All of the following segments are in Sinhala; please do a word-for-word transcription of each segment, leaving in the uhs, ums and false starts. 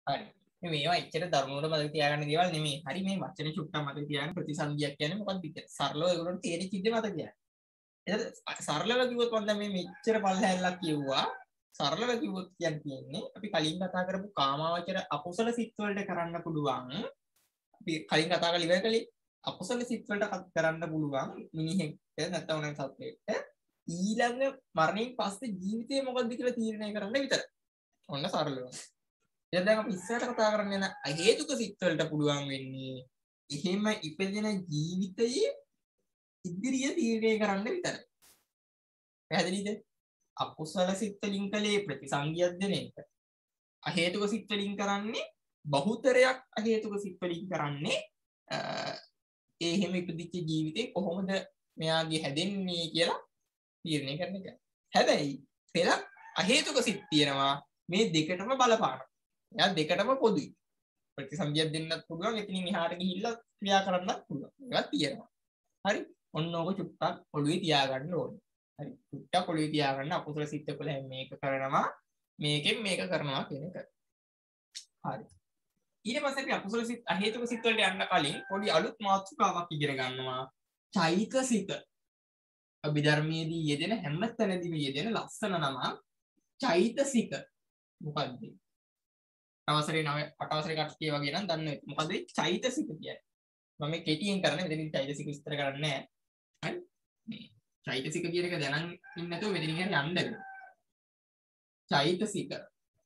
හරි. මේ මේවා එච්චර දරුණුවට මතක තියාගන්න දේවල් නෙමෙයි. හරි මේ වචන චුට්ටක් මතක තියාගන්න ප්‍රතිසන්දියක් කියන්නේ මොකක්ද කියලා. සරලව ඒගොල්ලන්ට තේරෙච්ච ඉද්දේ මතක තියාගන්න. එතකොට සරලව කිව්වොත් මම දැන් මේ මෙච්චර පල්හැල්ලක් කිව්වා. සරලව කිව්වොත් කියන්නේ අපි කලින් කතා කරපු කාමාවචර අකුසල සිත් වලට කරන්න පුළුවන්. අපි කලින් කතා කරලා ඉවර කළේ අකුසල සිත් වලට කරන්න පුළුවන් මිනිහෙක්ට නැත්නම් උනේ සත්වෙක්ට ඊළඟ මරණයෙන් පස්සේ ජීවිතේ මොකද්ද කියලා තීරණය කරන්න විතරයි. ඔන්න සරලව. දැන් දැන් අපි ඉස්සරහට කතා කරන්න යන හේතුක සිත් වලට පුළුවන් වෙන්නේ එහෙම ඉපදෙන ජීවිතයේ ඉදිරිය තීරණය කරන්න විතරයි. පැහැදිලිද? අකුසල සිත් වලින් කලේ ප්‍රතිසංගියක් දෙන එක. අහේතුක සිත් වලින් කරන්නේ බහුතරයක් අහේතුක සිත් වලින් කරන්නේ ඒ එහෙම ඉපදිච්ච ජීවිතේ කොහොමද මෙයාගේ හැදෙන්නේ කියලා තීරණය කරන එක. හැබැයි පෙරක් අහේතුක සිත් තියෙනවා මේ දෙකටම බලපාන. එයා දෙකටම පොදුයි. ප්‍රතිසංගියක් දෙන්නත් පුළුවන් එතනින් එහාට ගිහිල්ලා ක්‍රියා කරන්නත් පුළුවන්. ඒවත් තියෙනවා. හරි. ඔන්න ඕක චුට්ටක් ඔළුවේ තියාගන්න ඕනේ. හරි. චුට්ටක් ඔළුවේ තියාගන්න අකුසල සිත් වල මේක කරනවා මේකෙන් මේක කරනවා කියන එක. හරි. ඊට පස්සේ අපි අකුසල සිත් අහේතුක සිත් වලට යන්න කලින් පොඩි අලුත් මාතෘකාවක් ඉගෙන ගන්නවා. චෛතසික. අභිධර්මයේදී යෙදෙන හැම තැනදීම යෙදෙන ලස්සන නම චෛතසික. මොකද්ද? අවසරේ නව අටවසරේ කට්ටිය වගේ නම් දන්නේ මොකද්ද චෛතසික කියන්නේ? මම මේ කෙටියෙන් කරන්නේ මෙතනින් චෛතසික විස්තර කරන්නේ නැහැ. හරි? මේ චෛතසික කියන එක දැනන් ඉන්න නැතුව මෙතනින් හරි යන්න වෙනවා. චෛතසික.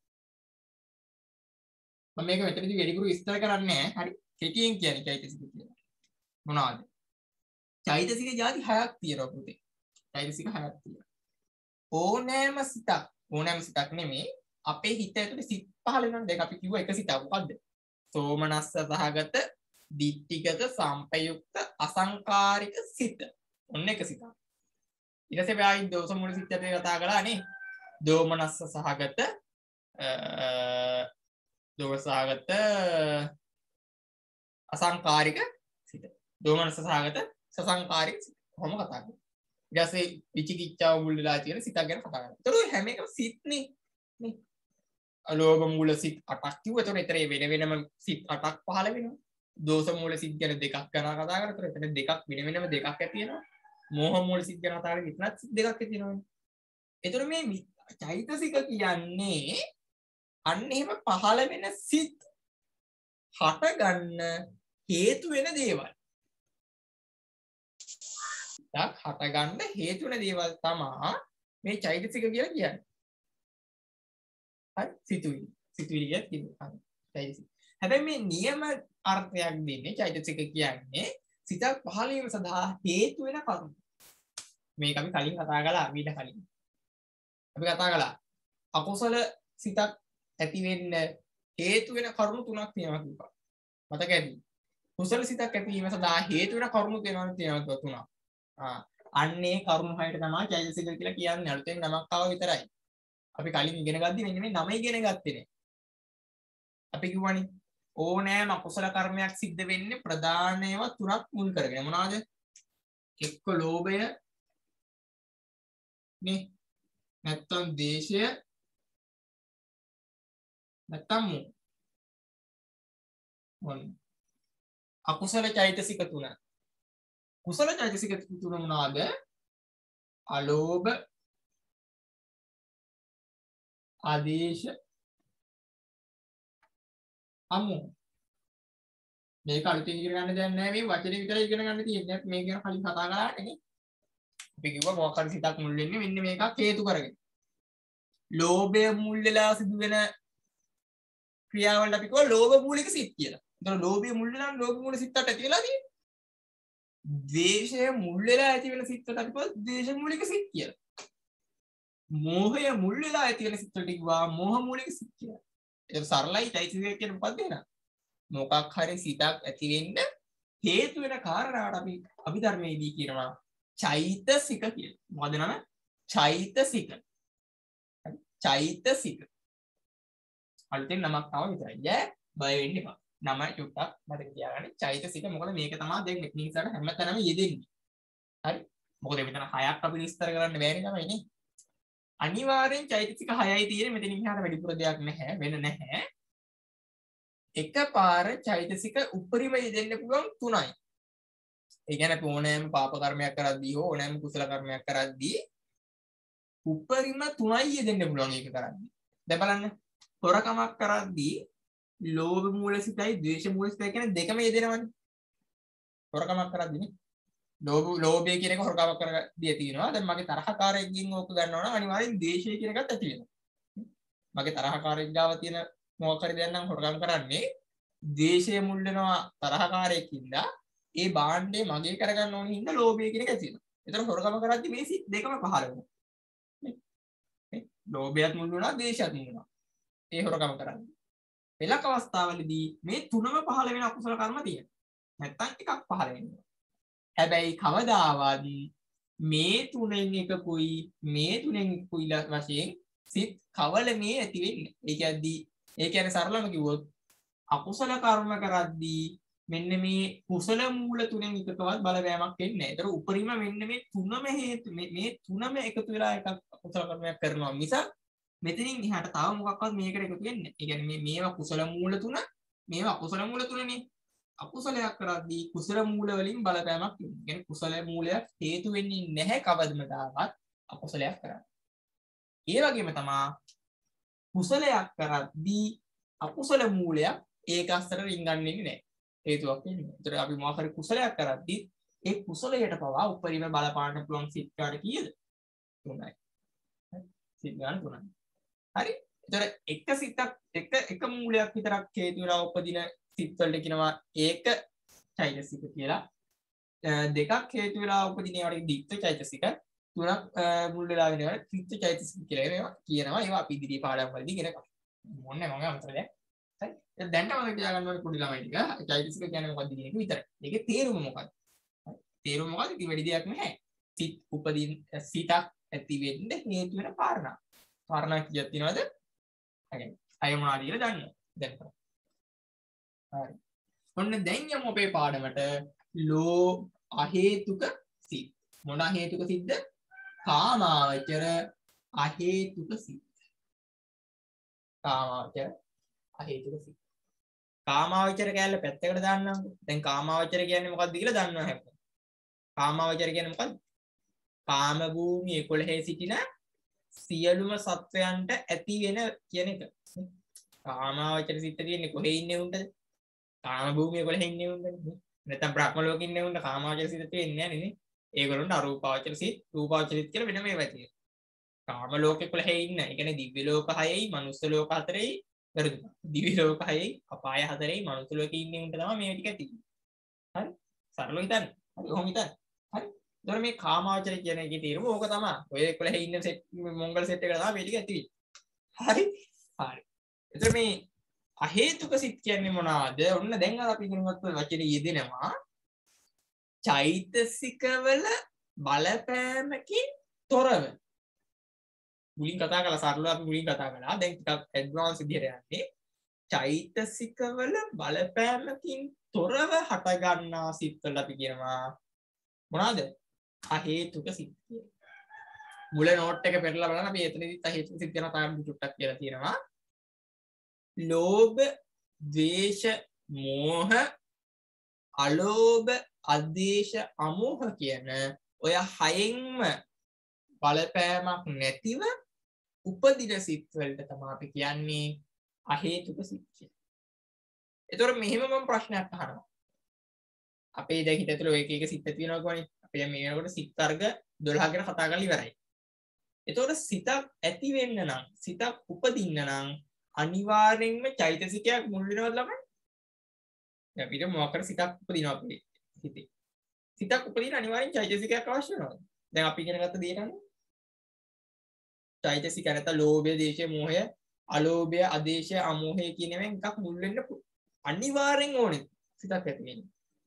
මම මේක මෙතනදී වැඩිපුර විස්තර කරන්නේ නැහැ. හරි? කෙටියෙන් කියන්නේ චෛතසික කියලා. මොනවද? චෛතසික ಜಾති හයක් තියෙනවා පුතේ. චෛතසික හයක් තියෙනවා. ඕනෑම සිතක් ඕනෑම සිතක් නෙමෙයි අපේ හිත ඇතුලේ සිත් පහළ වෙන දෙක අපි කිව්වා එක සිතක් මොකද්ද? සෝමනස්ස සහගත, දිට්ඨිගත, සම්පයුක්ත, අසංකාරික සිත. ඔන්න එක සිතක්. ඊට පස්සේ ආයි දෝෂ මූල සිත් අපි කතා කළා නේ. දෝමනස්ස සහගත දෝෂ සහගත අසංකාරික සිත. දෝමනස්ස සහගත සසංකාරික සිත. කොහොම කතා කරන්නේ? ඊට පස්සේ විචිකිච්ඡාව මුල් වෙලා තියෙන සිතක් ගැන කතා කරනවා. ඒතර හැම එකම සිත්නේ නේ. අලෝභ මූල සිත් අටක් කිව්වා. ඒතර ඊතරේ වෙන වෙනම සිත් අටක් පහළ වෙනවා. දෝෂ මූල සිත් ගැන දෙකක් ගැන කතා කරලා ඒතර එතන දෙකක් වෙන වෙනම දෙකක් ඇති වෙනවා. මෝහ මූල සිත් ගැන කතා කරලා ඉතනත් සිත් දෙකක් ඇති වෙනවානේ. ඒතර මේ චෛතසික කියන්නේ අන්න එහෙම පහළ වෙන සිත් හට ගන්න හේතු වෙන දේවල්. යක් හට ගන්න හේතු වෙන දේවල් තමයි මේ චෛතසික කියලා කියන්නේ. හරි සිතුවිලි. සිතුවිලි කියන්නේ චෛතසික. හැබැයි මේ නියම අර්ථයක් දෙන්නේ චෛතසික කියන්නේ සිතක් පහළ වීම සඳහා හේතු වෙන කරුණු. මේක අපි කලින් කතා කළා ඊට කලින්. අපි කතා කළා අකුසල සිතක් ඇති වෙන්න හේතු වෙන කරුණු තුනක් තියෙනවා කිව්වා. මතක ඇති. කුසල සිතක් ඇති වීම සඳහා හේතු වෙන කරුණු තියෙනවා තියෙනවා තුනක්. ආ අන්නේ කරුණු හයට තමයි චෛතසික කියලා කියන්නේ. අලුතෙන් නමක් ආව විතරයි. අපි කලින් ඉගෙන ගද්දි මෙන්න මේ නම ඉගෙන ගත්තේ නේ. අපි කිව්වනේ ඕනෑම අකුසල කර්මයක් සිද්ධ වෙන්නේ ප්‍රධාන ඒවා තුනක් මුල් කරගෙන. මොනවාද? එක්ක ලෝභය නේ. නැත්තම් ද්වේෂය නැත්තම් මොන අකුසල චෛතසික තුන. කුසල චෛතසික තුන මොනවාද? අලෝභ, ආදේශ, අමෝහ. මේක අලුතින් ඉගෙන ගන්න දෙයක් නැහැ. මේ වචනේ විතරයි ඉගෙන ගන්න තියෙන්නේ. මේක ගැන කලින් කතා කරානේ නේ. අපි කිව්වා මොකක් හරි සිතක් මුල් වෙන්නේ මෙන්න මේකක් හේතු කරගෙන. ලෝභය මුල් වෙලා සිදුවෙන ක්‍රියාවල් අපි කිව්වා ලෝභ මූලික සිත් කියලා. එතකොට ලෝභය මුල් වෙලා ලෝභ මූලික සිතට ඇති වෙලා තියෙන්නේ. ද්වේෂය මුල් වෙලා ඇති වෙන සිතට අපි කිව්වා ද්වේෂ මූලික සිත් කියලා. මෝහය මුල් වෙලා ඇති වෙන සිතට කිව්වා මෝහ මූලික සිත් කියලා. ඒක සරලයි චෛතසික කියන්නේ මොකක්ද එහෙනම්? මොකක් හරි සිතක් ඇති වෙන්න හේතු වෙන කාරණාවට අපි අභිධර්මයේදී කියනවා චෛතසික කියලා. මොකද නම? චෛතසික. චෛතසික. අලුතෙන් නමක් ආව විතරයි. ඈ බය වෙන්න එපා. නම චුට්ටක් මතක තියාගන්න. චෛතසික මොකද මේක තමයි දැන් මෙතනින් හැමතැනම යෙදෙන්නේ. හරි? මොකද මෙතන හයක් අපි විස්තර කරන්න බෑනේ තමයි නේ. අනිවාර්යෙන් චෛතසික හයයි තියෙන්නේ මෙතනින් එහාට වැඩිපුර දෙයක් නැහැ වෙන නැහැ. එකපාර චෛතසික උපරිම යෙදෙන්න පුළුවන් තුනයි. ඒ කියන්නේ අපි ඕනෑම පාප කර්මයක් කරද්දී හෝ ඕනෑම කුසල කර්මයක් කරද්දී උපරිම තුනයි යෙදෙන්න පුළුවන් ඒක කරද්දී. දැන් බලන්න හොරකමක් කරද්දී ලෝභ මූලසිතයි ද්වේෂ මූලසිතයි කියන දෙකම යෙදෙනවනේ. හොරකමක් කරද්දී නේ. ලෝභ ලෝභය කියන එක හොරකමක් කරද්දී තියෙනවා. දැන් මගේ තරහකාරයෙක්ගෙන් ඕක ගන්නවා නම් අනිවාර්යෙන් ද්වේෂය කියන එකත් ඇති වෙනවා. මගේ තරහකාරයෙක් ගාව තියෙන මොකක් හරි දෙයක් නම් හොරකම් කරන්නේ ද්වේෂය මුල් වෙනවා තරහකාරයෙක්ින්ද ඒ භාණ්ඩේ මගේ කරගන්න ඕන හින්දා ලෝභය කියන එක ඇති වෙනවා. ඒතර හොරකම කරද්දී මේ සිත් දෙකම පහළ වෙනවා. නේ? ලෝභයත් මුල් වෙනවා ද්වේෂයත් මුල් වෙනවා. ඒ හොරකම කරද්දී. පෙළක අවස්ථාවලදී මේ තුනම පහළ වෙන අකුසල කර්ම තියෙනවා. නැත්තම් එකක් පහළ වෙනවා. හැබැයි කවදාවත් මේ තුනෙන් එකකුයි මේ තුනෙන් එකකුයි වශයෙන් සිත් කවලමේ ඇති වෙන්නේ. ඒ කියන්නේ ඒ කියන්නේ සරලව කිව්වොත් අකුසල කර්ම කරද්දී මෙන්න මේ කුසල මූල තුනෙන් එකකවත් බලවෑමක් වෙන්නේ නැහැ. ඒතර උපරිම මෙන්න මේ තුනම හේතු මේ තුනම එකතු වෙලා එකක් අකුසල කර්මයක් කරනවා මිස මෙතනින් එහාට තව මොකක්වත් මේකට එකතු වෙන්නේ නැහැ. ඒ කියන්නේ මේ මේවා කුසල මූල තුන මේවා අකුසල මූල තුනනේ. අකුසලයක් කරද්දී කුසල මූල වලින් බලපෑමක් වෙනවා. ඒ කියන්නේ කුසල මූලයක් හේතු වෙන්නේ නැහැ කවදමදාවත් අකුසලයක් කරන්නේ. ඒ වගේම තමයි කුසලයක් කරද්දී අකුසල මූලයක් ඒක අස්තර රින්ගන්නේ නැහැ. හේතුවක් වෙන්නේ. ඒතර අපි මොකක් හරි කුසලයක් කරද්දී ඒ කුසලයට පවා උපරිම බලපාන්න පුළුවන් සිත් කාට කීයද? තුනයි. සිත් ගන්න තුනයි. හරි. ඒතර එක සිතක් එක එක මූලයක් විතරක් හේතු වෙලා උපදින සිත් වලට කියනවා ඒක චෛතසික කියලා. දෙකක් හේතු වෙලා උපදින ඒවාට දික්ත චෛතසික. තුනක් මුල් වෙලා වෙනවට ත්‍රිත්ව චෛතසික කියලා ඒවා කියනවා. ඒවා අපි ඉදිරි පාඩම් වලදී ඉගෙන ගන්නවා. මොන්නේ මම අමතර දැන්. හරි. දැන් තමයි තියාගන්න ඕනේ පොඩි ළමයි ටික. චෛතසික කියන්නේ මොකක්ද කියන එක විතරයි. ඒකේ තේරුම මොකක්ද? තේරුම මොකක්ද? කි වැඩි දෙයක් නැහැ. සිත් උපදින සිතක් ඇති වෙන්න හේතු වෙන කාරණා. කාරණා කීයක් තියෙනවද? හරි. අය මොනවද කියලා දන්නවා. දැන් කරමු. හරි. ඔන්න දැන් යමු අපේ පාඩමට ලෝ අහේතුක සිත්. මොන හේතුක සිත්ද? කාමාවචර අහේතුක සිත්. කාමාවචර අහේතුක සිත්. කාමාවචර කැලේ පැත්තකට දාන්නම්කො. දැන් කාමාවචර කියන්නේ මොකක්ද කියලා දන්නවා හැමෝම. කාමාවචර කියන්නේ මොකක්ද? කාම භූමියේ කොළහේ සිටින සියලුම සත්වයන්ට ඇති වෙන කියන එක. කාමාවචර සිත් තියෙන්නේ කොහේ ඉන්නේ උන්ටද? කාම භූමියේ කොළහේ ඉන්නේ උන්ටද? නැත්නම් බ්‍රහ්ම ලෝකෙ ඉන්නේ උන්ට කාමාවචර සිත් තියෙන්නේ නැහැ නේ. ඒගොල්ලොන්ට අරූපාවචර සිත්, රූපාවචර සිත් කියලා වෙනම ඒවා තියෙනවා. කාම ලෝකෙ කොළහේ ඉන්න. ඒ කියන්නේ දිව්‍ය ලෝක හයයි, මනුස්ස ලෝක හතරයි වැරදුනා. දිව්‍ය ලෝක හයයි, අපාය හතරයි, මනුස්ස ලෝකෙ ඉන්නේ උන්ට තමයි මේ ටික තියෙන්නේ. හරි? සරලව හිතන්න. හරි, ඔහොම හිතන්න. හරි? ඒතර මේ කාමාවචර කියන එකේ තේරුම ඕක තමයි. ඔය කොළහේ ඉන්න සෙට් මොංගල සෙට් එක තමයි මේ ටික ඇති වෙන්නේ. හරි? හරි. ඒතර මේ අහේතුක සිත් කියන්නේ මොනවාද? ඔන්න දැන් අර අපි ඉගෙනගත්ත වචනේ යෙදෙනවා. චෛතසිකවල බලපෑමකින් තොරව. මුලින් කතා කළා සරලව අපි මුලින් කතා කළා. දැන් ටිකක් ඇඩ්වාන්ස් විදිහට යන්නේ. චෛතසිකවල බලපෑමකින් තොරව හටගන්නා සිත්වල අපි කියනවා මොනවාද? අහේතුක සිත් කියලා. මුල නෝට් එක පෙරලා බලන්න අපි එතනදිත් අහේතුක සිත් ගැන තාම චුට්ටක් කියලා තියෙනවා. ලෝභ, ද්වේෂ, මෝහ, අලෝභ, අද්වේෂ, අමෝහ කියන ඔය හයෙන්ම බලපෑමක් නැතිව උපදින සිත් වලට තමයි අපි කියන්නේ අහේතුක සිත් කියලා. ඒතකොට මෙහෙම මම ප්‍රශ්නයක් අහනවා. අපේ දැන් හිත ඇතුලේ ඔය එක එක සිත් ඇති වෙනවා කියන්නේ. අපි දැන් මේ වෙනකොට සිත් වර්ග දොළහ ගැන කතා කරලා ඉවරයි. ඒතකොට සිතක් ඇති වෙන්න නම්, සිතක් උපදින්න නම් අනිවාර්යෙන්ම චෛතසිකයක් මුල් වෙනවද ළමයි? දැන් අපිට මොකක් කර සිතක් උපදිනවා අපේ හිතේ. සිතක් උපදින අනිවාර්යෙන් චෛතසිකයක් අවශ්‍ය වෙනවා. දැන් අපි ඉගෙන ගත්ත දේ නේද? චෛතසික නැත්නම් ලෝභය, දේශය, මෝහය, අලෝභය, අදේශය, අමෝහය කියන මේවා එකක් මුල් වෙන්න අනිවාර්යෙන් ඕනේ සිතක් ඇති වෙන්න.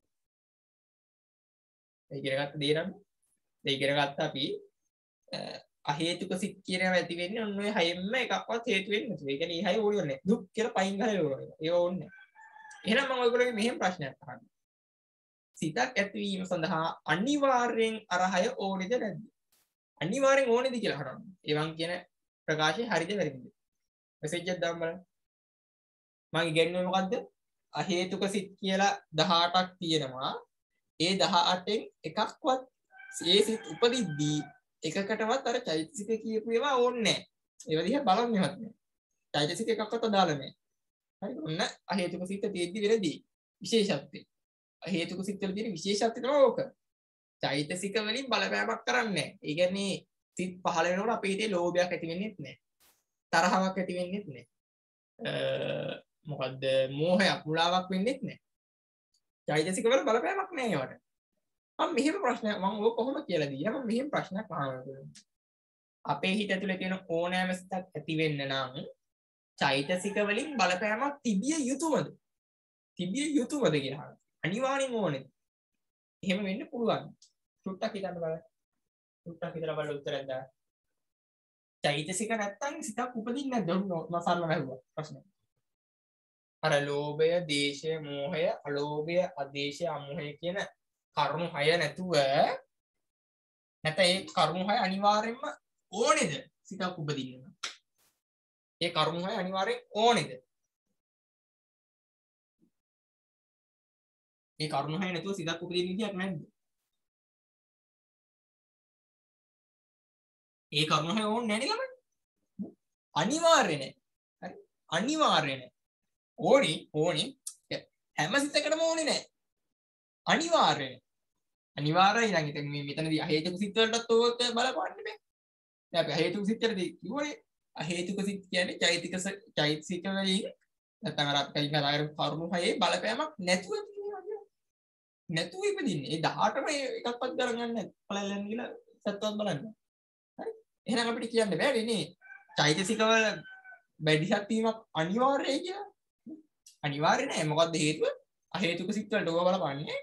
ඒ ඉගෙන ගත්ත දේ නේද? ඒ ඉගෙන ගත්ත අපි අහේතුක සිත් කියන ඒවා ඇති වෙන්නේ ඔන්න ඔය හයෙන්ම එකක්වත් හේතු වෙන්නේ නැතුව. ඒ කියන්නේ ඊහයි ඕනේ නැහැ. දුක් කියලා පයින් ගහලා ඕනේ. ඒක ඕනේ නැහැ. එහෙනම් මම ඔයගොල්ලෝගේ මෙහෙම ප්‍රශ්නයක් අහන්න. සිතක් ඇතිවීම සඳහා අනිවාර්යෙන් අරහය ඕනේද නැද්ද? අනිවාර්යෙන් ඕනේද කියලා අහනවා. ඒවන් කියන ප්‍රකාශය හරිද වැරදිද? මෙසේජ් එකක් දාන්න බලන්න. මම ඉගෙනුවේ මොකද්ද? අහේතුක සිත් කියලා දහඅටක් තියෙනවා. ඒ දහඅටෙන් එකක්වත් ඒ සිත් උපදිද්දී එකකටවත් අර චෛතසික කියපු ඒවා ඕනේ නැහැ. ඒව දිහා බලන්නේවත් නැහැ. චෛතසික එකක්වත් අදාළ නැහැ. හරි. ඔන්න අහේතුක සිත් තියෙද්දි වෙනදී විශේෂත්වය. අහේතුක සිත් වල තියෙන විශේෂත්වය තමයි ඕක. චෛතසික වලින් බලපෑමක් කරන්නේ නැහැ. ඒ කියන්නේ සිත් පහළ වෙනකොට අපේ හිතේ ලෝභයක් ඇති වෙන්නේ නැහැ. තරහවක් ඇති වෙන්නේ නැහැ. මොකද්ද මෝහයක් මුලාවක් වෙන්නේ නැහැ. චෛතසික වල බලපෑමක් නැහැ ඒවට. මම මෙහෙම ප්‍රශ්නයක් මම ඔය කොහොම කියලා දීලා මම මෙහෙම ප්‍රශ්නයක් අහනවා. අපේ හිත ඇතුලේ තියෙන ඕනෑම සිතක් ඇති වෙන්න නම් චෛතසික වලින් බලපෑමක් තිබිය යුතුමද? තිබිය යුතුමද කියලා අහනවා. අනිවාර්යෙන්ම ඕනේ. එහෙම වෙන්න පුළුවන්. චුට්ටක් හිතන්න බලන්න. චුට්ටක් හිතලා බලලා උත්තරයක් දාන්න. චෛතසික නැත්තම් සිතක් උපදින්නේ නැද්ද? මම සරලව අහුවා ප්‍රශ්නේ. අර ලෝභය, දේශය, මෝහය, අලෝභය, අදේශය, අමෝහය කියන කරුණු හය නැතුව නැත්නම් ඒ කරුණු හය අනිවාර්යෙන්ම ඕනේද සිතක් උපදින්න? ඒ කරුණු හය අනිවාර්යෙන් ඕනේද? ඒ කරුණු හය නැතුව සිතක් උපදින්න විදියක් නැද්ද? ඒ කරුණු හය ඕනේ නැහැ නේ ළමයි. අනිවාර්ය නැහැ. හරි? අනිවාර්ය නැහැ. ඕනි ඕනි හැම සිතකටම ඕනේ නැහැ. අනිවාර්ය නැහැ. අනිවාර්යයි නම් ඉතින් මේ මෙතනදී අහේතුක සිත් වලටත් ඕක බලපන්න බෑ. දැන් අපි අහේතුක සිත් වලදී කිව්වනේ අහේතුක සිත් කියන්නේ චෛතික චෛතසික වලින් නැත්නම් අර අපි කතා කරපු කරුණු හයේ බලපෑමක් නැතුව තියෙනවා. නැතුව ඉපදින්නේ. ඒ දහඅටම එකක්වත් ගණන් ගන්න නැහැ. බලන්න කියලා සත්‍යවත් බලන්න. හරි? එහෙනම් අපිට කියන්න බෑනේ නේ. චෛතසික වල බැඩිසක් වීමක් අනිවාර්යයි කියලා. අනිවාර්ය නෑ. මොකද්ද හේතුව? අහේතුක සිත් වලට ඕවා බලපන්නේ.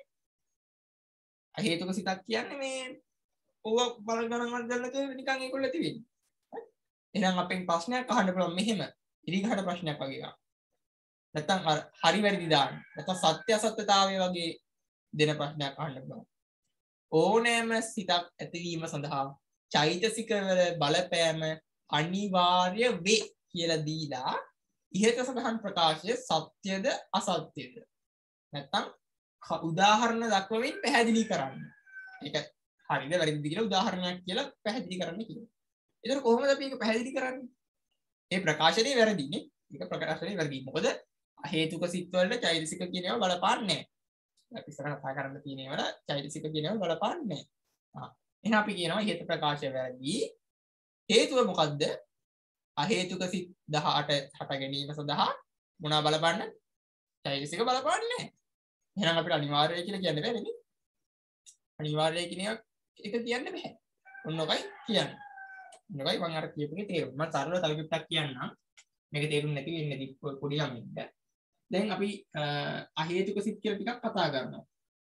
අහේතුක සිතක් කියන්නේ මේ ඕවා බල ගණන් ගන්නක නිකන් ඒගොල්ලෝ ඇති වෙන්නේ. හරි? එහෙනම් අපෙන් ප්‍රශ්නයක් අහන්න පුළුවන් මෙහෙම. ඉරිගහට ප්‍රශ්නයක් වගේ එකක්. නැත්තම් අර හරි වැරදි දාන්න. නැත්තම් සත්‍ය අසත්‍යතාවය වගේ දෙන ප්‍රශ්නයක් අහන්න පුළුවන්. ඕනෑම සිතක් ඇතිවීම සඳහා චෛතසික වල බලපෑම අනිවාර්ය වේ කියලා දීලා ඉහත සඳහන් ප්‍රකාශය සත්‍යද අසත්‍යද නැත්තම් උදාහරණ දක්වමින් පැහැදිලි කරන්න. ඒක හරිද වැරදිද කියලා උදාහරණයක් කියලා පැහැදිලි කරන්න කියනවා. ඒතර කොහොමද අපි ඒක පැහැදිලි කරන්නේ? මේ ප්‍රකාශනේ වැරදිනේ. ඒක ප්‍රකාශනේ වැරදි. මොකද අහේතුක සිත් වලට චෛතසික කියන ඒවා බලපාන්නේ නැහැ. අපි ඉස්සරහ කතා කරන්න තියෙන ඒවා චෛතසික කියන ඒවා බලපාන්නේ නැහැ. ආ එහෙනම් අපි කියනවා ඉහත ප්‍රකාශය වැරදි. හේතුව මොකද්ද? අහේතුක සිත් දහඅට හට ගැනීම සඳහා මොනවා බලපන්න? චෛතසික බලපන්නේ නැහැ. එහෙනම් අපිට අනිවාර්යයි කියලා කියන්න බෑ නේද? අනිවාර්යයි කියන එක ඒක කියන්න බෑ. ඔන්න ඔකයි කියන්නේ. ඔන්න ඔකයි මම අර කියපුවේ තේරුම. මම සරලව තව ටිකක් කියන්නම්. මේක තේරුම් නැති වෙන්නේ පොඩි ළමින්ට. දැන් අපි අහේතුක සිත් කියලා ටිකක් කතා කරනවා.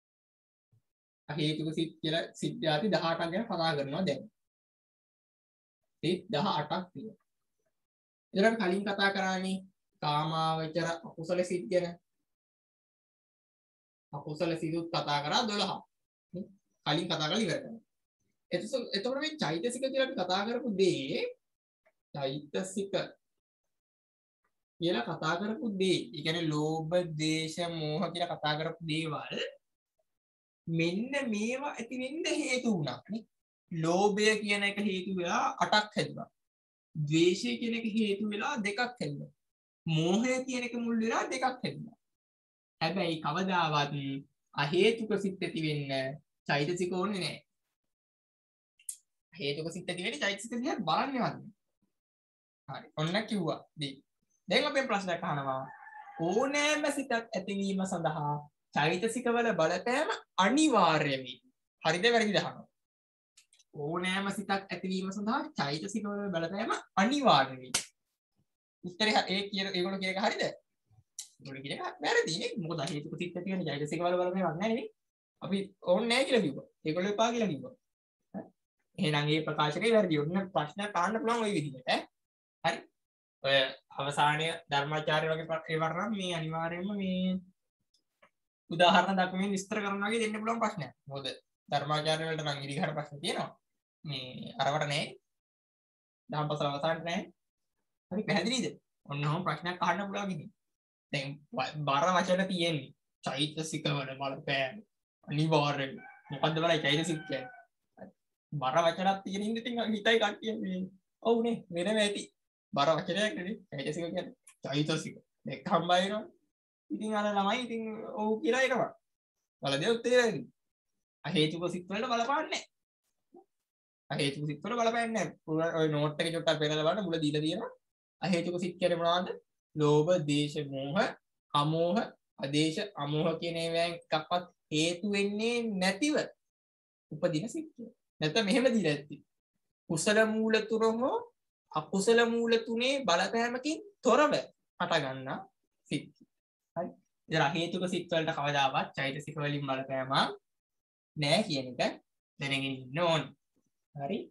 අහේතුක සිත් කියලා සිත් જાති දහඅටක් ගැන කතා කරනවා දැන්. සිත් දහඅටක් තියෙනවා. ඉතින් කලින් කතා කරානේ කාමාවචර අකුසල සිත් ගැන. අකුසල සිතුත් කතා කරා දොළහක්. කලින් කතා කරලා ඉවර කරනවා. එතකොට මේ චෛතසික කියලා අපි කතා කරපු දේ චෛතසික කියලා කතා කරපු දේ. ඒ කියන්නේ ලෝභ, දේශ, මෝහ කියලා කතා කරපු දේවල් මෙන්න මේවා ඇති වෙන්න හේතු වුණා නේ. ලෝභය කියන එක හේතු වෙලා අටක් හැදුනා. ද්වේෂය කියන එක හේතු වෙලා දෙකක් හැදුනා. මෝහය කියන එක මුල් වෙලා දෙකක් හැදුනා. හැබැයි කවදාවත් අහේතුක සිත් ඇති වෙන්න චෛතසික ඕනේ නැහැ. හේතුක සිත් ඇති වෙන්නේ චෛතසික දිහා බලන්නේවත් නෑ. හරි. ඔන්න කිව්වා. දැන් අපි ප්‍රශ්නයක් අහනවා. ඕනෑම සිතක් ඇතිවීම සඳහා චෛතසික වල බලපෑම අනිවාර්ය වේ. හරිද වැරදිද අහනවා. ඕනෑම සිතක් ඇතිවීම සඳහා චෛතසික වල බලපෑම අනිවාර්ය වේ. උත්තරේ ඒ කියන ඒගොල්ලෝ කියන එක හරිද? ඒගොල්ලෝ කියන එක වැරදි නේ. මොකද හේතුක සිත් ඇති වෙන චෛතසික වල බලපෑමක් නැහැ නේ. අපි ඕනේ නැහැ කියලා කිව්වා. ඒගොල්ලෝ එපා කියලා කිව්වා. එහෙනම් මේ ප්‍රකාශකේ වැරදි. ඔන්න ප්‍රශ්නයක් අහන්න පුළුවන් ওই විදිහට. හරි. ඔය අවසානයේ ධර්මාචාර්ය වගේ ඒවට නම් මේ අනිවාර්යයෙන්ම මේ උදාහරණ දක්වමින් විස්තර කරනවා වගේ දෙන්න පුළුවන් ප්‍රශ්නයක්. මොකද ධර්මාචාර්ය වලට නම් ඉරිගහට ප්‍රශ්න තියෙනවා. මේ අරවට නෑ. දහම් පසල අවසානට නෑ. හරි පැහැදිලිද? ඔන්න ඔහොම ප්‍රශ්නයක් අහන්න පුළුවන් ඉතින්. දැන් බර වචන තියෙන්නේ චෛතසික වල බලපෑම අනිවාර්යයෙන් මොකද්ද බලයි චෛතසික කියන්නේ බර වචනක් තියෙන හින්දා ඉතින් හිතයි කට්ටිය මේ ඔව්නේ වෙනම ඇති බර වචනයක් නෙවෙයි චෛතසික කියන්නේ චෛතසික දෙකම බයිනවා ඉතින් අර ළමයි ඉතින් ඔව් කියලා එකම බලදේ උත්තේරයි අහේතුක සිත් වලට බලපාන්නේ නැහැ අහේතුක සිත් වල බලපාන්නේ නැහැ ඔය නෝට් එකේ චුට්ටක් පෙරලා බලන්න මුල දීලා තියෙනවා අහේතුක සිත් කියන්නේ මොනවද ලෝභ දේශ මොහ අමෝහ අදේශ අමෝහ කියන ඒවායින් එකක්වත් හේතු වෙන්නේ නැතිව උපදින සිත් කියලා නැත්නම් මෙහෙම දීලා ඇති කුසල මූල තුන හෝ අකුසල මූල තුනේ බලපෑමකින් තොරව හට ගන්නා සිත් හරි ඉතින් අහේතුක සිත් වලට කවදාවත් චෛතසික වලින් බලපෑමක් නෑ කියන එක දැනගෙන ඉන්න ඕන. හරි.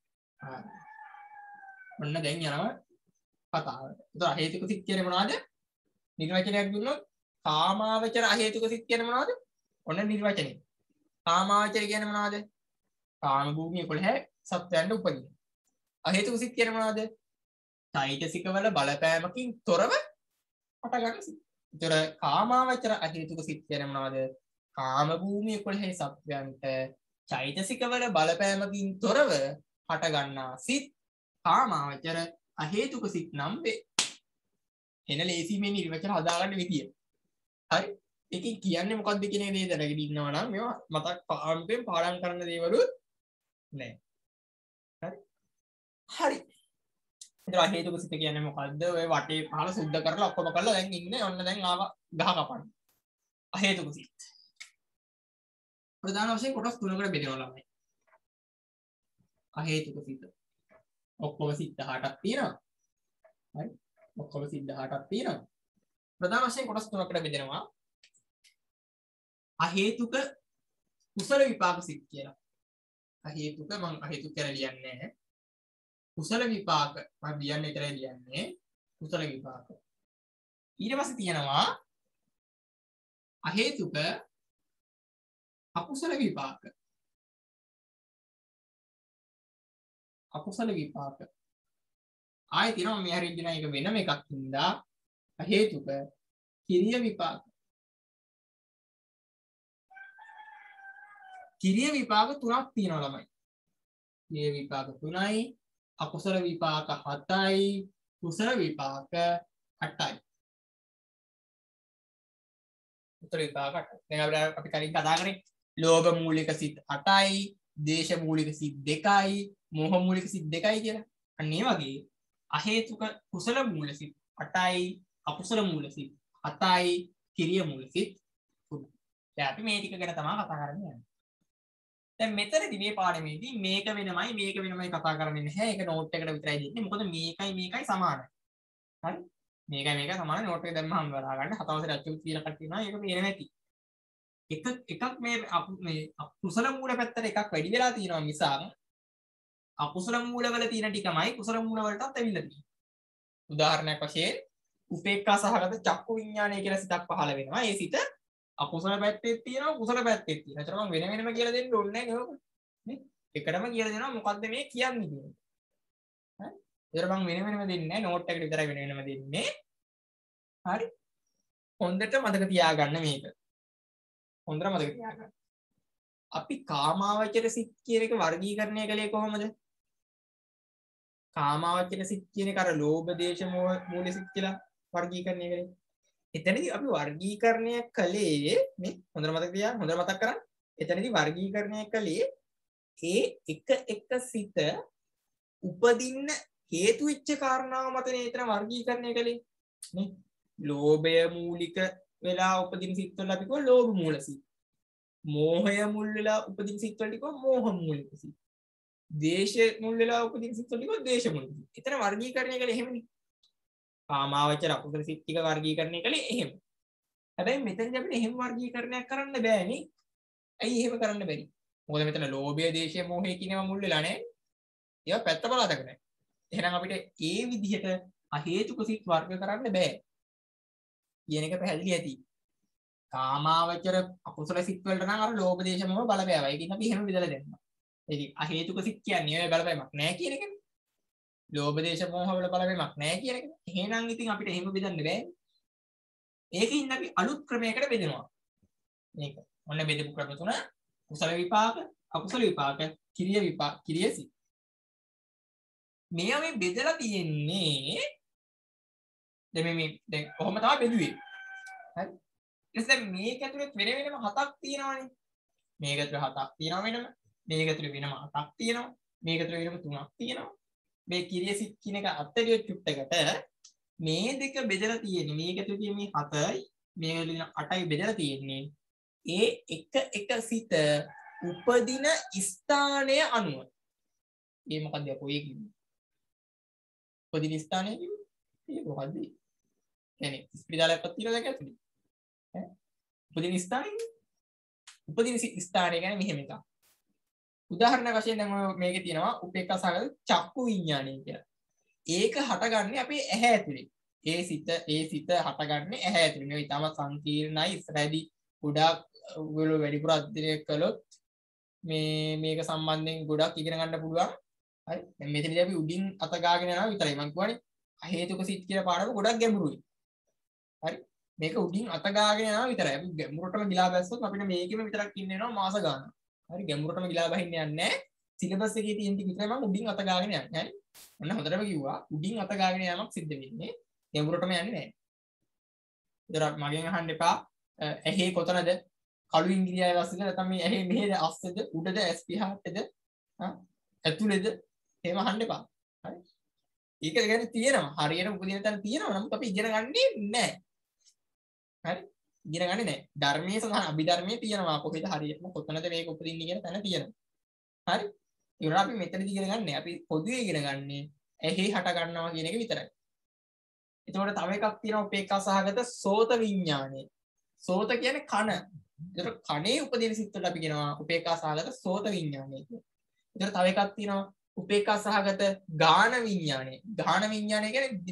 ඔන්න දැන් යනවා කතාවට. ඒතර අහේතුක සිත් කියන්නේ මොනවද? නිර්වචනයක් දුන්නොත් කාමාවචර අහේතුක සිත් කියන්නේ මොනවද? ඔන්න නිර්වචනය. කාමාවචර කියන්නේ මොනවද? කාම භූමිය කොළහැ සත්‍යයන්ට උපදින. අහේතුක සිත් කියන්නේ මොනවද? චෛතසික වල බලපෑමකින් තොරව හටගන්න සිත්. ඒතර කාමාවචර අහේතුක සිත් කියන්නේ මොනවද? කාම භූමිය කොළහේ සත්වයන්ට චෛතසික වල බලපෑමකින් තොරව හට ගන්නා සිත් කාමාවචර අහේතුක සිත් නම් වේ. එන ලේසි මේ නිර්වචන හදාගන්න විදිය. හරි. ඒකෙන් කියන්නේ මොකක්ද කියන දේ දැනගෙන ඉන්නවා නම් මේවා මතක් පාඩම්ෙන් පාඩම් කරන්න දේවලුත් නෑ. හරි. හරි. ඉතින් අහේතුක සිත් කියන්නේ මොකද්ද? ඔය වටේ පහල සුද්ධ කරලා ඔක්කොම කරලා දැන් ඉන්නේ ඔන්න දැන් ආව ගහ කපන්න. අහේතුක සිත් ප්‍රධාන වශයෙන් කොටස් තුනකට බෙදෙනවා ළමයි. අහේතුක සිත්. ඔක්කොම සිත් දහඅටක් තියෙනවා. හරි. ඔක්කොම සිත් දහඅටක් තියෙනවා. ප්‍රධාන වශයෙන් කොටස් තුනකට බෙදෙනවා. අහේතුක කුසල විපාක සිත් කියලා. අහේතුක මම අහේතුක කියලා ලියන්නේ නැහැ. කුසල විපාක මම ලියන්නේ විතරයි ලියන්නේ. කුසල විපාක. ඊට පස්සේ තියෙනවා අහේතුක අකුසල විපාක අකුසල විපාක ආයෙ තියෙනවා මේ හරිය දෙන එක වෙනම එකක් හින්දා අහේතුක කිරිය විපාක කිරිය විපාක තුනක් තියෙනවා ළමයි කිරිය විපාක තුනයි අකුසල විපාක හතයි කුසල විපාක අටයි උත්තර විපාක අටයි දැන් අපි කලින් කතා කරේ ලෝභ මූලික සිත් අටයි, දේශ මූලික සිත් දෙකයි, මෝහ මූලික සිත් දෙකයි කියලා. අන්න ඒ වගේ අහේතුක කුසල මූල සිත් අටයි, අකුසල මූල සිත් හතයි, කිරිය මූල සිත් තුනයි. දැන් අපි මේ ටික ගැන තමයි කතා කරන්නේ. දැන් මෙතනදී මේ පාඩමේදී මේක වෙනමයි මේක වෙනමයි කතා කරන්නේ නැහැ. ඒක නෝට් එකට විතරයි දෙන්නේ. මොකද මේකයි මේකයි සමානයි. හරි? මේකයි මේකයි සමානයි. නෝට් එක දැම්මම බලා ගන්න. හතවසරේ අච්චු කියලා කට්ටිය නා ඒක පේන්නේ නැති. එක එකක් මේ මේ කුසල මූල පැත්තට එකක් වැඩි වෙලා තියෙනවා මිසක් අකුසල මූල වල තියෙන ටිකමයි කුසල මූල වලටත් ඇවිල්ලා තියෙන්නේ. උදාහරණයක් වශයෙන් උපේක්ඛා සහගත චක්කු විඥානය කියලා සිතක් පහළ වෙනවා. ඒ සිත අකුසල පැත්තේ තියෙනවා කුසල පැත්තේ තියෙනවා. ඒතර මම වෙන වෙනම කියලා දෙන්න ඕනේ නැහැ නේ. එකටම කියලා දෙනවා මොකද්ද මේ කියන්නේ කියන්නේ. හරි? ඒතර මම වෙන වෙනම දෙන්නේ නැහැ. නෝට් එකට විතරයි වෙන වෙනම දෙන්නේ. හරි? හොඳට මතක තියාගන්න මේක. හොඳට මතක තියාගන්න. අපි කාමාවචර සිත් කියන එක වර්ගීකරණය කළේ කොහොමද? කාමාවචර සිත් කියන එක අර ලෝභ දේශ මූල සිත් කියලා වර්ගීකරණය කළේ. එතනදී අපි වර්ගීකරණය කළේ මේ හොඳට මතක තියාගන්න හොඳට මතක් කරගන්න. එතනදී වර්ගීකරණය කළේ ඒ එක එක සිත උපදින්න හේතු වෙච්ච කාරණාව මතනේ එතන වර්ගීකරණය කළේ නේ. ලෝභය මූලික වෙලා උපදින සිත් වල අපි කියව ලෝභ මූල සිත්. මෝහය මුල් වෙලා උපදින සිත් වලට කියව මෝහ මූලික සිත්. දේශ මුල් වෙලා උපදින සිත් වලට කියව දේශ මූලික සිත්. එතන වර්ගීකරණය කළේ එහෙමනේ. කාමාවචර අකුසල සිත් ටික වර්ගීකරණය කළේ එහෙම. හැබැයි මෙතනදී අපිට එහෙම වර්ගීකරණයක් කරන්න බෑනේ. ඇයි එහෙම කරන්න බැරි? මොකද මෙතන ලෝභය, දේශය, මෝහය කියනවා මුල් වෙලා නැහැ. ඒවා පැත්ත බලා දක්වන්නේ. එහෙනම් අපිට ඒ විදිහට අහේතුක සිත් වර්ග කරන්න බෑ. කියන එක පැහැදිලි ඇති. කාමාවචර අකුසල සිත් වලට නම් අර ලෝභ දේශ මොහ බලපෑවයි. ඒකින් අපි එහෙම බෙදලා දෙන්නවා. ඒක අහේතුක සිත් කියන්නේ ඔය බලපෑමක් නැහැ කියන එකනේ. ලෝභ දේශ මොහ වල බලපෑමක් නැහැ කියන එකනේ. එහෙනම් ඉතින් අපිට එහෙම බෙදන්න බෑ. ඒකින් අපි අලුත් ක්‍රමයකට බෙදෙනවා. මේක. ඔන්න බෙදපු ක්‍රම තුන කුසල විපාක, අකුසල විපාක, කිරිය විපාක, කිරිය සිත්. මේ අපි බෙදලා තියෙන්නේ දැන් මේ දැන් කොහොම තමයි බෙදුවේ. හරි. ඊට මේක ඇතුලේ වෙන වෙනම හතක් තියෙනවානේ. මේක ඇතුලේ හතක් තියෙනවා වෙනම. මේක ඇතුලේ වෙනම හතක් තියෙනවා. මේක ඇතුලේ වෙනම තුනක් තියෙනවා. මේ කිරිය සිත් කියන එක අත්තරිය චුට්ටකට මේ දෙක බෙදලා තියෙන්නේ. මේක ඇතුලේ තියෙන මේ හතයි මේක ඇතුලේ අටයි බෙදලා තියෙන්නේ. ඒ එක එක සිත උපදින ස්ථානය අනුව. මේ මොකක්ද අපෝ කියන්නේ? උපදින ස්ථානය කියන්නේ ඒ මොකද්ද? يعني ස්පිරිතාලයක් තියෙනවද දැන් ඇතුලේ? ඈ උපදින ස්ථානය උපදින ස්ථානය කියන්නේ මෙහෙම එකක්. උදාහරණයක් වශයෙන් දැන් මේකේ තියෙනවා උපේක්ඛා සහගත චක්කු විඥානය කියලා. ඒක හටගන්නේ අපේ ඇහැ ඇතුලේ. ඒ සිත ඒ සිත හටගන්නේ ඇහැ ඇතුලේ. මේ ඊටම සංකීර්ණයි ඉස්සරහදී ගොඩාක් ඔයගොල්ලෝ වැඩිපුර අධ්‍යයනය කළොත් මේ මේක සම්බන්ධයෙන් ගොඩක් ඉගෙන ගන්න පුළුවන්. හරි. දැන් මෙතනදී අපි උඩින් අත ගාගෙන යනවා විතරයි. මම කියවනේ හේතුක සිත් කියලා පාඩම ගොඩක් ගැඹුරුයි. හරි. මේක උඩින් අත ගාගෙන යනවා විතරයි. අපි ගැඹුරටම ගිලා බැස්සොත් අපිට මේකෙම විතරක් ඉන්න වෙනවා මාස ගාණක්. හරි. ගැඹුරටම ගිලා බහින්න යන්නේ නැහැ. සිලබස් එකේ තියෙන ටික විතරයි මම උඩින් අත ගාගෙන යන්නේ. හරි. ඔන්න හොඳටම කිව්වා. උඩින් අත ගාගෙන යamak සිද්ධ වෙන්නේ. ගැඹුරටම යන්නේ නැහැ. ඒතර මගෙන් අහන්න එපා. ඇහි කොතනද? කළු ඉංග්‍රීසිය වස්තුද නැත්නම් මේ ඇහි මෙහෙද අස්සද උඩද ඇස් පිහාටද ඇතුළේද එහෙම අහන්න එපා. හරි. ඒක කියන්නේ තියෙනවා. හරියට උපදින තැන තියෙනවා. නමුත් අපි ඉගෙන ගන්නේ නැහැ. හරි. ඉගෙන ගන්නේ නැහැ. ධර්මයේ සඳහන් අභිධර්මයේ තියෙනවා. කොහෙද හරියටම කොතනද මේක උපදින්නේ කියන තැන තියෙනවා. හරි. ඒවල අපි මෙතනදී ඉගෙන ගන්නෑ. අපි පොදුවේ ඉගෙන ගන්නේ ඇහි හට ගන්නවා කියන එක විතරයි. එතකොට තව එකක් තියෙනවා උපේක්ඛා සහගත සෝත විඥානය. සෝත කියන්නේ කන. ඒතර කනේ උපදින සිත් වලට අපි කියනවා උපේක්ඛා සහගත සෝත විඥානය කියලා. ඒතර තව එකක් තියෙනවා උපේක්ඛා සහගත ගාන විඥානය. ගාන විඥානය කියන්නේ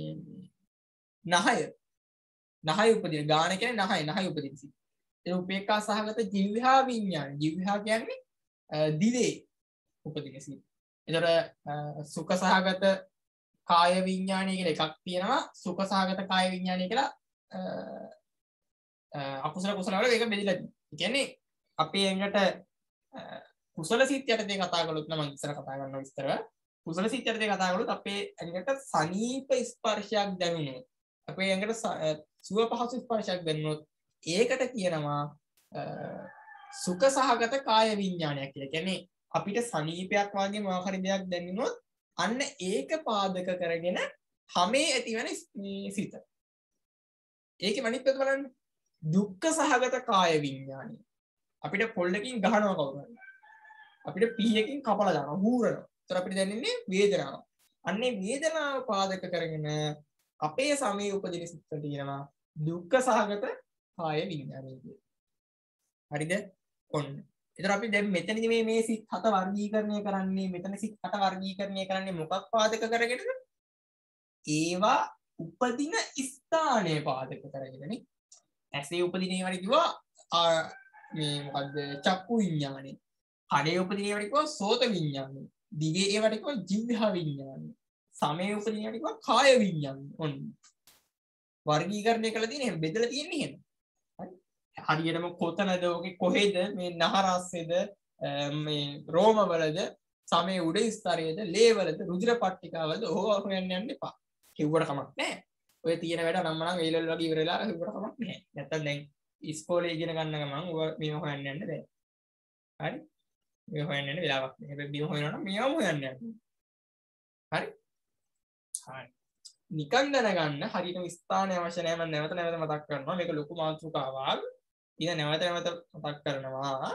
මේ නහය. නහය උපදින ගාන කියන්නේ නහය නහය උපදින සිත්. ඒ උපේක්ඛා සහගත ජීවහා විඥානය. ජීවහා කියන්නේ දිවේ උපදින සිත්. ඒතර සුඛ සහගත කාය විඥානය කියලා එකක් තියෙනවා. සුඛ සහගත කාය විඥානය කියලා අකුසල කුසල වල මේක බෙදලා තියෙනවා. ඒ කියන්නේ අපේ ඇඟට කුසල සිත් යටතේ කතා කළොත් නම් මම ඉස්සර කතා කරනවා විස්තරව. කුසල සිත් යටතේ කතා කළොත් අපේ ඇඟට සනීප ස්පර්ශයක් දැනුනොත් අපේ ඇඟට සුව පහසු ස්පර්ශයක් දැනුනොත් ඒකට කියනවා සුඛ සහගත කාය විඥානයක් කියලා. කියන්නේ අපිට සනීපයක් වගේ මොකක් හරි දෙයක් දැනුනොත් අන්න ඒක පාදක කරගෙන හැමේ ඇතිවන සිත. ඒකේ අනිත් පැත්ත බලන්න. දුක්ඛ සහගත කාය විඥානය. අපිට පොල්ලකින් ගහනවා කවුරු හරි. අපිට පීයකින් කපලා දානවා, හූරනවා. ඒතර අපිට දැනෙන්නේ වේදනාව. අන්නේ වේදනාව පාදක කරගෙන අපේ සමේ උපදින සිත් තියෙනවා දුක්ඛ සහගත කාය විඥානය කියලා. හරිද? ඔන්න. ඒතර අපි දැන් මෙතනදී මේ මේ සිත් හත වර්ගීකරණය කරන්නේ මෙතන සිත් හත වර්ගීකරණය කරන්නේ මොකක් පාදක කරගෙනද? ඒවා උපදින ස්ථානය පාදක කරගෙනනේ. ඇසේ උපදින ඒවා කිව්වා මේ මොකද්ද? චක්කු විඥානෙ. කනේ උපදින ඒවා කිව්වා සෝත විඥානෙ. දිවේ ඒවට කිව්වා ජීවහා විඥානෙ. සමේ උපදින ඒවා කිව්වා කාය විඥානෙ. ඔන්න. වර්ගීකරණය කළා තියෙන එහෙම බෙදලා තියෙන්නේ එහෙම. හරි. හරියටම කොතනද ඔගේ කොහෙද මේ නහරස්සේද මේ රෝමවලද සමේ උඩ ස්තරයේද ලේවලද රුධිර පට්ටිකාවලද ඕවා හොයන්න යන්න එපා. කිව්වට කමක් නැහැ. ඔය තියෙන වැඩ නම් මනම් ඒ ලෙවල් වගේ ඉවරලා කිව්වට කමක් නැහැ. නැත්තම් දැන් ඉස්කෝලේ ඉගෙන ගන්න ගමන් ඔය මේව හොයන්න යන්න බෑ. හරි? මේ හොයන්න යන්න වෙලාවක් නැහැ. හැබැයි මේව හොයනවා නම් මේවම හොයන්න යන්න. හරි? හරි. නිකන් දැනගන්න හරියටම ස්ථානය අවශ්‍ය නැහැ. මම නැවත නැවත මතක් කරනවා. මේක ලොකු මාතෘකාවක්. ඉතින් නැවත නැවත මතක් කරනවා.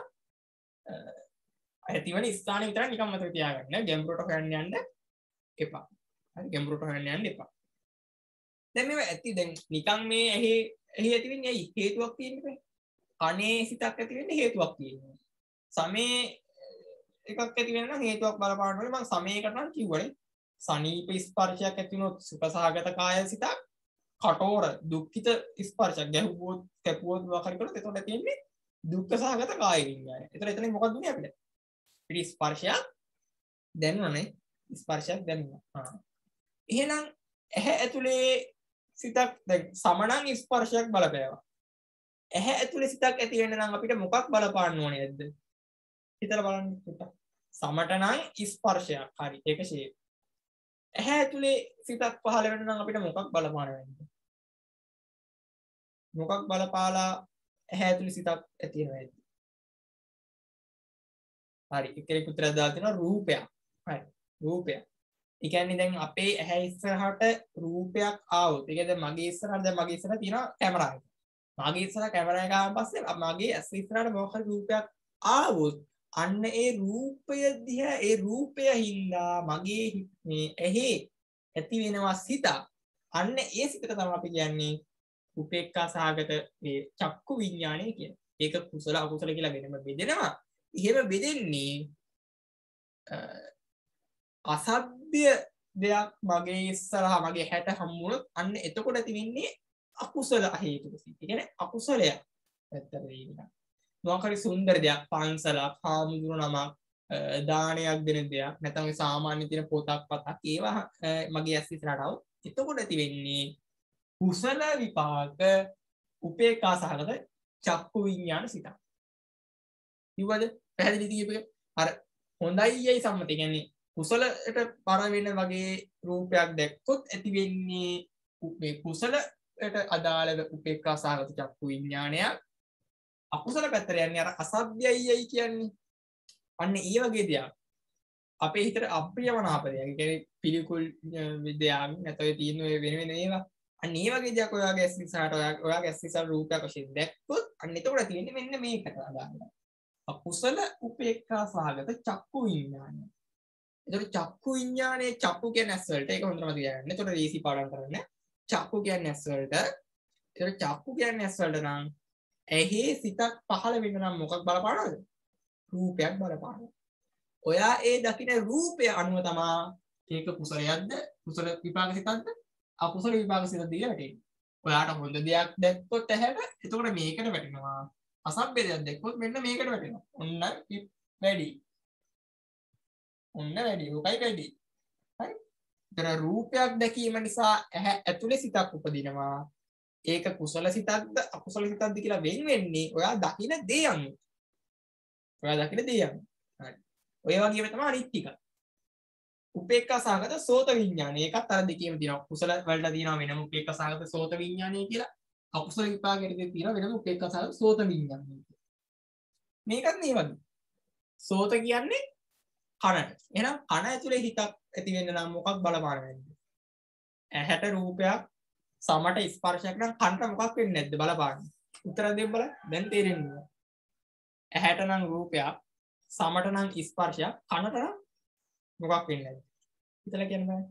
ඇතිවන ස්ථානෙ විතරක් නිකන් මතක තියාගන්න. ගැඹුරට හොයන්න යන්න එපා. හරි? ගැඹුරට හොයන්න යන්න එපා. දැන් මේව ඇති දැන් නිකන් මේ ඇහි ඇහි ඇති වෙන්නේ ඇයි හේතුවක් තියෙන්නේ. කනේ සිතක් ඇති වෙන්නේ හේතුවක් තියෙනවා. සමේ එකක් ඇති වෙන්න නම් හේතුවක් බලපාන්න ඕනේ. මම සමේකට නම් කිව්වනේ. සනීප ස්පර්ශයක් ඇති වුණොත් සුඛසහගත කාය සිතක්, කටෝර දුක්ඛිත ස්පර්ශයක් ගැහුවොත් කැපුවොත් මොකක් හරි කරොත් එතකොට තියෙන්නේ දුක්ඛසහගත කාය විඤ්ඤාණය. එතකොට එතන මොකක්ද දුන්නේ අපිට? පිටි ස්පර්ශයක් දැනුණානේ. ස්පර්ශයක් දැනුණා. ආ. එහෙනම් ඇහැ ඇතුලේ සිතක් දැන් සමනං ස්පර්ශයක් බලපෑවා. ඇහැ ඇතුලේ සිතක් ඇති වෙන්න නම් අපිට මොකක් බලපාන්න ඕනේ නැද්ද? හිතලා බලන්න පුතා. සමට නම් ස්පර්ශයක්. හරි. ඒක ෂේ. ඇහැ ඇතුලේ සිතක් පහළ වෙන්න නම් අපිට මොකක් බලපාන්න වෙන්නද? මොකක් බලපාලා ඇහැ ඇතුලේ සිතක් ඇති වෙනවද? හරි. එකේ උත්තරය දාලා තියෙනවා රූපයක්. හරි. රූපයක්. ඒ කියන්නේ දැන් අපේ ඇහැ ඉස්සරහට රූපයක් ආවොත් ඒ කියන්නේ මගේ ඉස්සරහට දැන් මගේ ඉස්සරහ තියෙනවා කැමරා එක. මගේ ඉස්සරහ කැමරා එක ආවන් පස්සේ මගේ ඇස් ඉස්සරහට මොකක් හරි රූපයක් ආවොත් අන්න ඒ රූපය දිහා ඒ රූපය හින්දා මගේ මේ ඇහි ඇති වෙනවා සිත. අන්න ඒ සිතට තමයි අපි කියන්නේ උපේක්ඛා සහගත මේ චක්කු විඥානය කියන්නේ. ඒක කුසල අකුසල කියලා වෙනම බෙදෙනවා. එහෙම බෙදෙන්නේ අසභ්‍ය දෙයක් මගේ ඉස්සරහා මගේ හැට හම්බුනොත් අන්න එතකොට ඇති වෙන්නේ අකුසල හේතුක සිත්. ඒ කියන්නේ අකුසලයක්. ඇත්තට වෙන්නේ. මොකක් හරි සුන්දර දෙයක් පන්සලක්, හාමුදුරු නමක්, දානයක් දෙන දෙයක්, නැත්නම් ඒ සාමාන්‍ය තියෙන පොතක් පතක් ඒවා මගේ ඇස් ඉස්සරහට આવොත් එතකොට ඇති වෙන්නේ කුසල විපාක උපේක්ඛා සහගත චක්කු විඥාන සිතක්. කිව්වද? පැහැදිලිද කියපේ? අර හොඳයි යයි සම්මත. කියන්නේ කුසලයට පර වෙන වගේ රූපයක් දැක්කොත් ඇති වෙන්නේ මේ කුසලයට අදාළව උපේක්ඛා සහගත චක්කු විඥානයක්. අකුසල පැත්තට යන්නේ අර අසභ්‍යයි යයි කියන්නේ. අන්න ඒ වගේ දෙයක්. අපේ හිතට අප්‍රියමනාප දෙයක්. ඒ කියන්නේ පිළිකුල් දෙයක් නැතොයි තියෙන වෙන වෙන ඒවා. අන්න ඒ වගේ දෙයක් ඔයාගේ ඇස් ඉස්සරහට ඔයාගේ ඇස් ඉස්සර රූපයක් වශයෙන් දැක්කොත් අන්න එතකොට තියෙන්නේ මෙන්න මේකට අදාළව. අකුසල උපේක්ඛා සහගත චක්කු විඥානය. එතකොට චක්කු විඥානයේ චක්කු කියන්නේ ඇස් වලට ඒක හොඳටම තියාගන්න. එතකොට රීසි පාඩම් කරන්න. චක්කු කියන්නේ ඇස් වලට. එතකොට චක්කු කියන්නේ ඇස් වලට නම් ඇහි සිතක් පහළ වෙන්න නම් මොකක් බලපානවද? රූපයක් බලපානවා. ඔයා ඒ දකින්න රූපය අනුව තමා ඒක කුසලයක්ද කුසල විපාක සිතක්ද අකුසල විපාක සිතක්ද කියලා වැටෙන්නේ. ඔයාට හොඳ දෙයක් දැක්කොත් ඇහැට එතකොට මේකට වැටෙනවා. අසභ්‍ය දෙයක් දැක්කොත් මෙන්න මේකට වැටෙනවා. ඔන්න වැඩි. ඔන්න වැඩි. උකයි වැඩි. හරි. ඒතර රූපයක් දැකීම නිසා ඇහැ ඇතුලේ සිතක් උපදිනවා. ඒක කුසල සිතක්ද අකුසල සිතක්ද කියලා වෙන් වෙන්නේ ඔයා දකින දේ අනුව. ඔයා දකින දේ අනුව. හරි. ඔය වගේම තමයි අනිත් ටික. උපේක්ඛා සහගත සෝත විඥානය. ඒකත් අර දෙකේම තියෙනවා. කුසල වලට තියෙනවා වෙනම උපේක්ඛා සහගත සෝත විඥානය කියලා. අකුසල විපාකයකට තියෙනවා වෙනම උපේක්ඛා සහගත සෝත විඥානය කියලා. මේකත් මේ වගේ. සෝත කියන්නේ කනට. එහෙනම් කන ඇතුලේ හිතක් ඇති වෙන්න නම් මොකක් බලපාන වෙන්නද? ඇහැට රූපයක් සමට ස්පර්ශයක් නම් කනට මොකක් වෙන්නේ නැද්ද බලපාන්න. උත්තර දෙන්න බලන්න. දැන් තේරෙන්නේ. ඇහැට නම් රූපයක් සමට නම් ස්පර්ශයක් කනට නම් මොකක් වෙන්නේ නැද්ද? හිතලා කියන්න බෑ.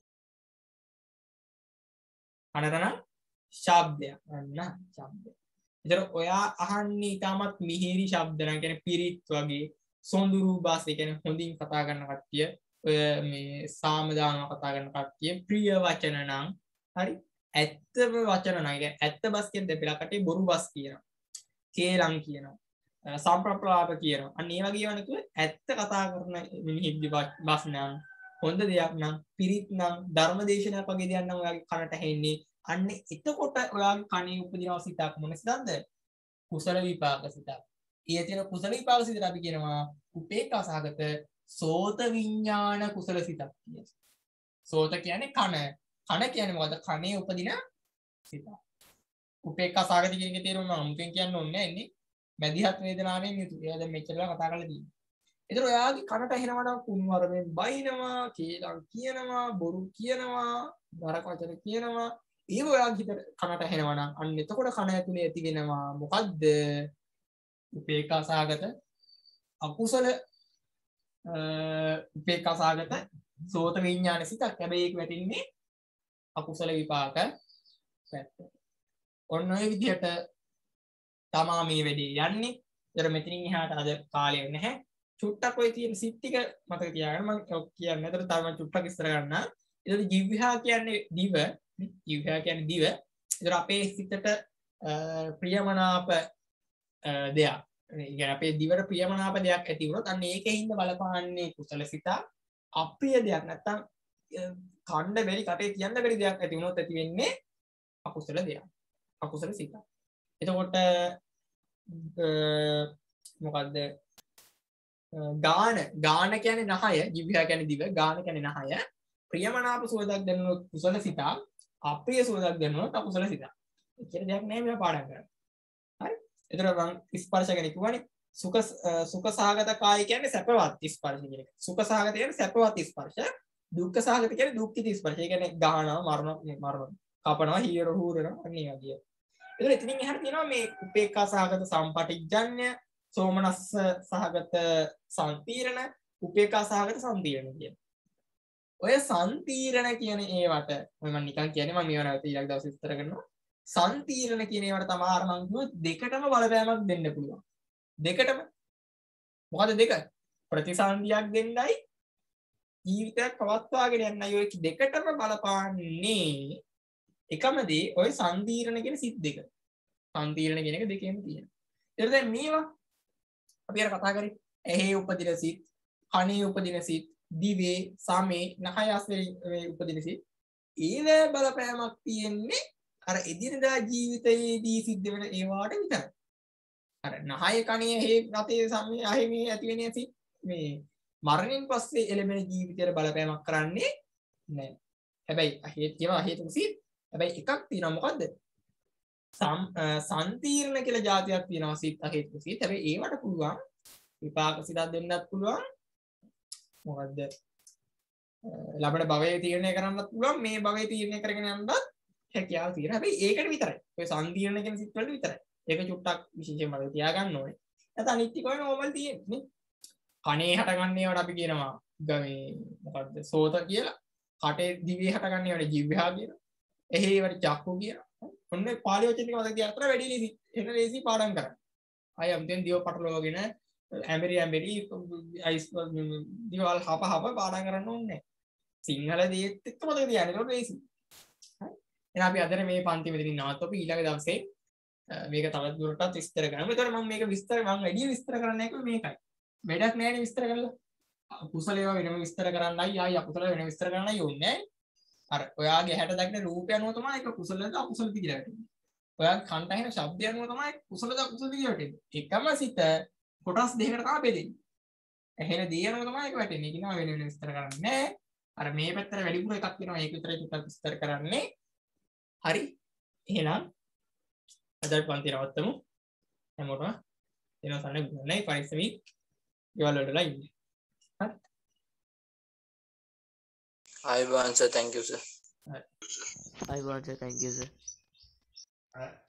කනට නම් ශබ්දයක්. අන්න ශබ්දය. ඒතර ඔයා අහන්නේ ඊටමත් මිහිරි ශබ්ද නම් කියන්නේ පිරිත් වගේ සොඳුරු බාස් ඒ කියන්නේ හොඳින් කතා කරන කට්ටිය ඔය මේ සාමදාන කතා කරන කට්ටිය ප්‍රිය වචන නම් හරි ඇත්තම වචන නම් කියන්නේ ඇත්ත බස් කියන දෙපළකට බොරු බස් කියනවා. කේලම් කියනවා. සම්ප්‍රප්ලාප කියනවා. අන්න ඒ වගේ වනතු ඇත්ත කතා කරන මිනිහෙක්දි බස් නම් හොඳ දෙයක් නම් පිරිත් නම් ධර්මදේශනයක් වගේ දෙයක් නම් ඔයාගේ කනට ඇහෙන්නේ. අන්න එතකොට ඔයාගේ කනේ උපදිනවා සිතක් මොන සිතක්ද? කුසල විපාක සිතක්. ඒ තියෙන කුසල විපාක සිතට අපි කියනවා උපේක්ඛා සහගත සෝත විඥාන කුසල සිතක් කියලා. සෝත කියන්නේ කන. කන කියන්නේ මොකද්ද? කනේ උපදින සිත. උපේක්ඛා සහගත කියන එකේ තේරුම මම මුලින් කියන්න ඕනේ නැහැ ඉන්නේ. මැදිහත් වේදනාවෙන් යුතු. එයා දැන් මෙච්චරලා කතා කරලා තියෙනවා. ඒතර ඔයාගේ කනට ඇහෙනවට කුණුවරෙන් බයිනවා, කේලම් කියනවා, බොරු කියනවා, නරක වචන කියනවා. ඒව ඔයාගේ හිතට කනට ඇහෙනවා නම් අන්න එතකොට කන ඇතුලේ ඇති වෙනවා මොකද්ද? උපේක්ඛා සහගත අකුසල උපේක්ඛා සහගත සෝත විඥාන සිතක්. හැබැයි ඒක වැටෙන්නේ අකුසල විපාක පැත්ත. ඔන්න ඔය විදිහට තමා මේ වැඩේ යන්නේ. ඒතර මෙතනින් එහාට අද කාලය නැහැ. චුට්ටක් ඔය තියෙන සිත් ටික මතක තියාගන්න. මම කියන්නේ. ඒතර තව චුට්ටක් ඉස්සර ගන්න. ඒතර ජීවහා කියන්නේ දිව. ජීවහා කියන්නේ දිව. ඒතර අපේ සිතට ප්‍රියමනාප දෙයක්. ඒ කියන්නේ අපේ දිවට ප්‍රියමනාප දෙයක් ඇති වුණොත් අන්න ඒකෙන් බලපාන්නේ කුසල සිත. අප්‍රිය දෙයක් නැත්තම් කණ්ඩ බැරි කටේ කියන්න බැරි දෙයක් ඇති වුණොත් ඇති වෙන්නේ අකුසල දෙයක්. අකුසල සිතක්. එතකොට මොකද්ද? ගාන ගාන කියන්නේ නහය, ජීවහා කියන්නේ දිව, ගාන කියන්නේ නහය. ප්‍රියමනාප සුවඳක් දැනුනොත් කුසල සිතක්, අප්‍රිය සුවඳක් දැනුනොත් අකුසල සිතක්. කියන දෙයක් නෑ මේවා පාඩම් කරන්න. හරි? එතකොට මම ස්පර්ශ ගැන කිව්වනේ. සුඛ සුඛ සහගත කාය කියන්නේ සැපවත් ස්පර්ශ කියන එක. සුඛ සහගත කියන්නේ සැපවත් ස්පර්ශ. දුක්ඛ සහගත කියන්නේ දුක්ඛිත ස්පර්ශ. ඒ කියන්නේ ගහනවා, මරනවා, මරනවා, කපනවා, හීර හූරනවා අන්නේ වගේ. එතකොට එතනින් එහාට තියෙනවා මේ උපේක්ඛා සහගත සම්පටිජ්ජන්‍ය, සෝමනස්ස සහගත සම්පීරණ, උපේක්ඛා සහගත සම්පීරණ කියන. ඔය සම්පීරණ කියන ඒවට මම නිකන් කියන්නේ මම මේව නැවත ඊළඟ දවසේ විස්තර කරනවා. සම්පීරණ කියන ඒවට තමයි අර මං කිව්ව දෙකටම බලපෑමක් දෙන්න පුළුවන්. දෙකටම මොකද දෙක? ප්‍රතිසන්දියක් දෙන්නයි ජීවිතයක් පවත්වාගෙන යන්නයි ඔය දෙකටම බලපාන්නේ. එකම දේ ඔය සම්පීරණ කියන සිත් දෙක. සම්පීරණ කියන එක දෙකෙම තියෙනවා. ඒතර දැන් මේවා අපි අර කතා කරේ ඇහි උපදින සිත්, කනේ උපදින සිත්, දිවේ, සමේ, නහය ආශ්‍රයෙන් උපදින සිත්. ඒවැ බලපෑමක් තියෙන්නේ අර එදිනදා ජීවිතයේදී සිද්ධ වෙන ඒවාට විතරයි. අර නහය කණේ හේ රතේ සමේ අහි මේ ඇති වෙන සිත් මේ මරණයෙන් පස්සේ එළඹෙන ජීවිතයට බලපෑමක් කරන්නේ නැහැ. හැබැයි හේත් කියනවා හේතුක සිත්. හැබැයි එකක් තියෙනවා මොකද්ද? සම්පීර්ණ කියලා જાතියක් තියෙනවා සිත් අහේතුක සිත්. හැබැයි ඒවට පුළුවන් විපාක සිතක් දෙන්නත් පුළුවන්. මොකද්ද? ලබන භවයේ තීරණය කරන්නත් පුළුවන්. මේ භවයේ තීරණය කරගෙන යන්නත් හැකියාව තියෙනවා. හැබැයි ඒකට විතරයි. ඔය සම්පීර්ණ කියන සිත් වලට විතරයි. ඒක චුට්ටක් විශේෂයෙන් මතක තියාගන්න ඕනේ. නැත්නම් අනිත්‍යකම නෝමල් තියෙන්නේ. කනේ හටගන්න ඒවාට අපි කියනවා මේ මොකද්ද? සෝත කියලා. කටේ දිවේ හටගන්න ඒවාට ජීවහා කියනවා. එහි ඒවට චක්කු කියනවා. ඔන්න පාලි වචන ටික මතක තියාගත්තා වැඩි ලේසි. එන ලේසි පාඩම් කරන්න. අය අම්තෙන් දිව පටලවාගෙන ඇමරි ඇමරි අයිස් දිවල් හප හප පාඩම් කරන්න ඕනේ. සිංහල දේත් එක්ක මතක තියාගන්න. ඒක ලේසි. හරි. එහෙනම් අපි අද මේ පන්ති මෙතනින් නවත්වමු. ඊළඟ දවසේ මේක තවත් දුරටත් විස්තර කරමු. ඒතකොට මම මේක විස්තර මම වැඩි විස්තර කරන්න එක මේකයි. වැඩක් නෑනේ විස්තර කරලා. කුසල ඒවා වෙනම විස්තර කරන්නයි ආයි අකුසල වෙනම විස්තර කරන්නයි ඕනේ නෑ. අර ඔයාගේ හැට දක්න රූපය අනුව තමයි ඒක කුසලද අකුසලද කියලා වැටෙන්නේ. ඔයාගේ කන්ට ඇහෙන ශබ්දය අනුව තමයි කුසලද අකුසලද කියලා වැටෙන්නේ. එකම සිත කොටස් දෙකකට තමයි බෙදෙන්නේ. ඇහෙන දේ අනුව තමයි ඒක වැටෙන්නේ. ඒක නම වෙන වෙන විස්තර කරන්නේ නෑ. අර මේ පැත්තට වැඩිපුර එකක් වෙනවා. ඒක විතරයි ටිකක් විස්තර කරන්නේ. හරි. එහෙනම් අද පන්ති නවත්තමු. හැමෝටම එනවා සන්න ගුණයි පරිස්සමයි. ගෙවල් වලටලා ඉන්නේ. හරි. Hi, sir. Thank you, sir. Hi, sir. Thank you, sir. All right.